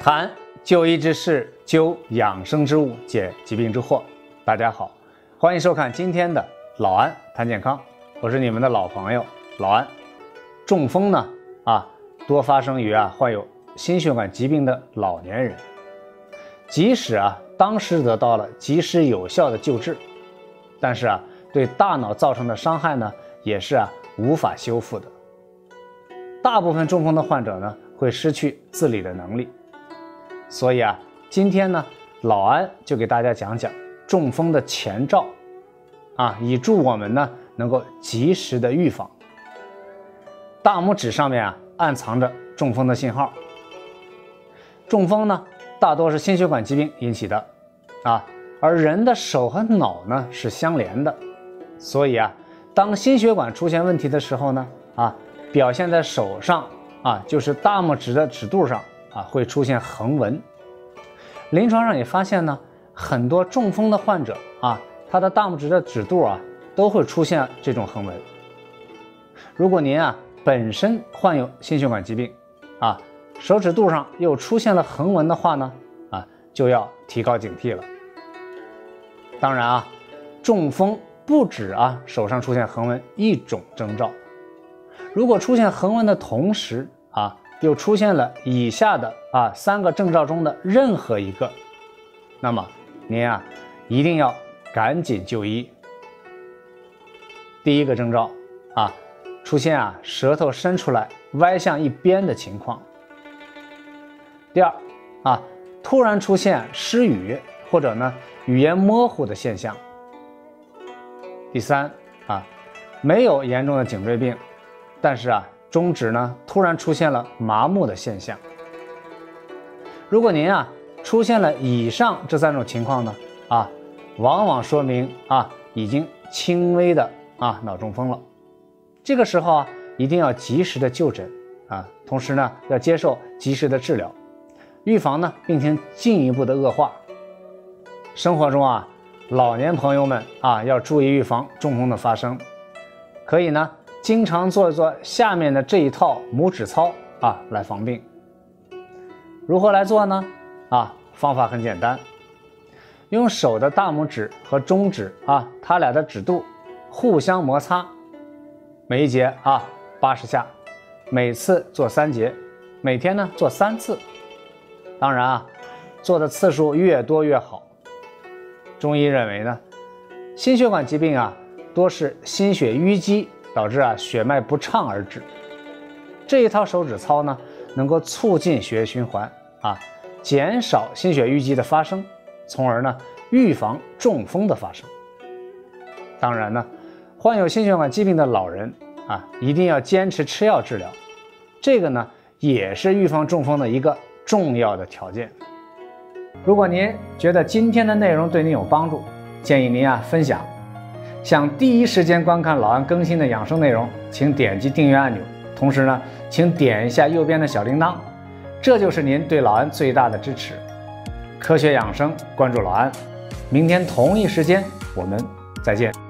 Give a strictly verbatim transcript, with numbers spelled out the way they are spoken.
谈就医之事，究养生之物，解疾病之惑。大家好，欢迎收看今天的老安谈健康，我是你们的老朋友老安。中风呢啊，多发生于啊患有心血管疾病的老年人。即使啊当时得到了及时有效的救治，但是啊对大脑造成的伤害呢，也是啊无法修复的。大部分中风的患者呢，会失去自理的能力。所以啊，今天呢，老安就给大家讲讲中风的前兆，啊，以助我们呢能够及时的预防。大拇指上面啊暗藏着中风的信号。中风呢，大多是心血管疾病引起的，啊，而人的手和脑呢是相连的，所以啊，当心血管出现问题的时候呢，啊，表现在手上啊，就是大拇指的指肚上。啊，会出现横纹。临床上也发现呢，很多中风的患者啊，他的大拇指的指肚啊，都会出现这种横纹。如果您啊本身患有心血管疾病啊，手指肚上又出现了横纹的话呢，啊，就要提高警惕了。当然啊，中风不止啊手上出现横纹一种征兆，如果出现横纹的同时啊，又出现了以下的啊三个征兆中的任何一个，那么您啊一定要赶紧就医。第一个征兆啊，出现啊舌头伸出来歪向一边的情况。第二啊，突然出现失语或者呢语言模糊的现象。第三啊，没有严重的颈椎病，但是啊中指呢突然出现了麻木的现象。如果您啊出现了以上这三种情况呢，啊，往往说明啊已经轻微的啊脑中风了。这个时候啊一定要及时的就诊啊，同时呢要接受及时的治疗，预防呢病情进一步的恶化。生活中啊老年朋友们啊要注意预防中风的发生，可以呢经常做一做下面的这一套拇指操啊，来防病。如何来做呢？啊，方法很简单，用手的大拇指和中指啊，它俩的指肚互相摩擦，每一节啊八十下，每次做三节，每天呢做三次。当然啊，做的次数越多越好。中医认为呢，心血管疾病啊，多是心血淤积导致啊血脉不畅而致。这一套手指操呢，能够促进血液循环啊，减少心血淤积的发生，从而呢预防中风的发生。当然呢，患有心血管疾病的老人啊，一定要坚持吃药治疗，这个呢也是预防中风的一个重要的条件。如果您觉得今天的内容对您有帮助，建议您啊分享。想第一时间观看老安更新的养生内容，请点击订阅按钮，同时呢，请点一下右边的小铃铛，这就是您对老安最大的支持。科学养生，关注老安，明天同一时间我们再见。